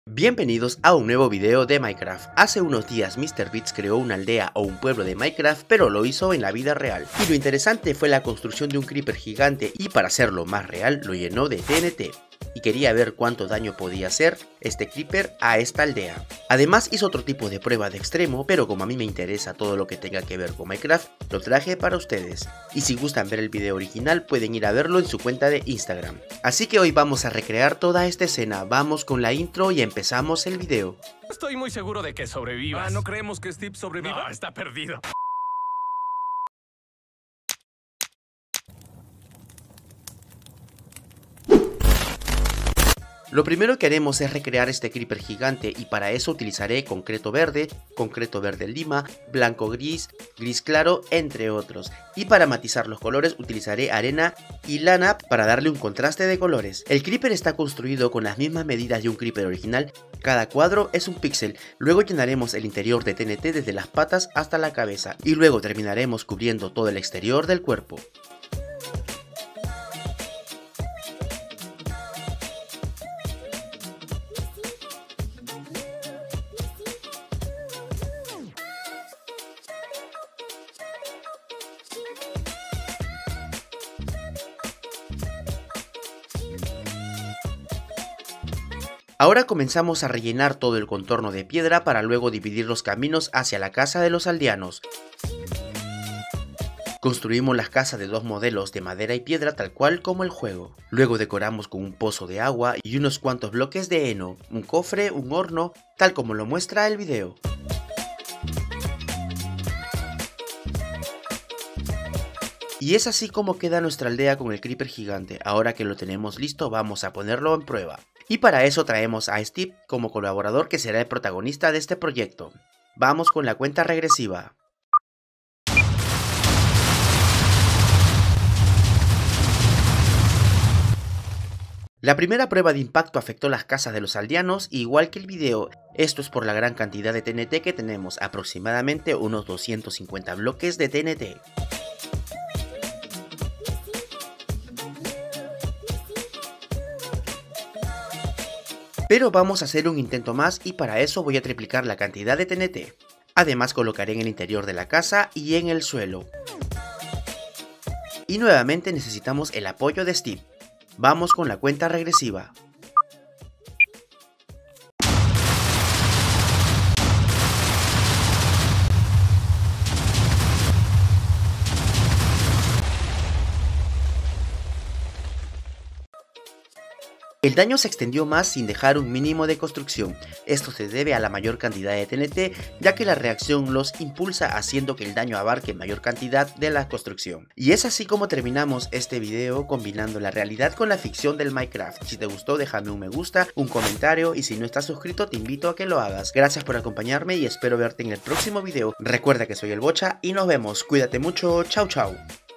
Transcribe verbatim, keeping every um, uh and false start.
Bienvenidos a un nuevo video de Minecraft. Hace unos días MrBeast creó una aldea o un pueblo de Minecraft, pero lo hizo en la vida real. Y lo interesante fue la construcción de un creeper gigante y para hacerlo más real lo llenó de T N T. Y quería ver cuánto daño podía hacer este creeper a esta aldea. Además hizo otro tipo de prueba de extremo, pero como a mí me interesa todo lo que tenga que ver con Minecraft, lo traje para ustedes. Y si gustan ver el video original pueden ir a verlo en su cuenta de Instagram. Así que hoy vamos a recrear toda esta escena, vamos con la intro y empezamos el video. Estoy muy seguro de que sobrevivas. Ah, no creemos que Steve sobreviva. No, está perdido. Lo primero que haremos es recrear este creeper gigante y para eso utilizaré concreto verde, concreto verde lima, blanco gris, gris claro, entre otros. Y para matizar los colores utilizaré arena y lana para darle un contraste de colores. El creeper está construido con las mismas medidas de un creeper original, cada cuadro es un píxel. Luego llenaremos el interior de T N T desde las patas hasta la cabeza y luego terminaremos cubriendo todo el exterior del cuerpo. Ahora comenzamos a rellenar todo el contorno de piedra para luego dividir los caminos hacia la casa de los aldeanos. Construimos las casas de dos modelos de madera y piedra tal cual como el juego. Luego decoramos con un pozo de agua y unos cuantos bloques de heno, un cofre, un horno, tal como lo muestra el video. Y es así como queda nuestra aldea con el creeper gigante. Ahora que lo tenemos listo vamos a ponerlo en prueba. Y para eso traemos a Steve como colaborador que será el protagonista de este proyecto. Vamos con la cuenta regresiva. La primera prueba de impacto afectó las casas de los aldeanos, igual que el video. Esto es por la gran cantidad de T N T que tenemos, aproximadamente unos doscientos cincuenta bloques de T N T. Pero vamos a hacer un intento más y para eso voy a triplicar la cantidad de T N T. Además colocaré en el interior de la casa y en el suelo. Y nuevamente necesitamos el apoyo de Steve. Vamos con la cuenta regresiva. El daño se extendió más sin dejar un mínimo de construcción. Esto se debe a la mayor cantidad de T N T, ya que la reacción los impulsa haciendo que el daño abarque mayor cantidad de la construcción. Y es así como terminamos este video combinando la realidad con la ficción del Minecraft. Si te gustó déjame un me gusta, un comentario y si no estás suscrito te invito a que lo hagas. Gracias por acompañarme y espero verte en el próximo video. Recuerda que soy el Bocha y nos vemos. Cuídate mucho, chau chau.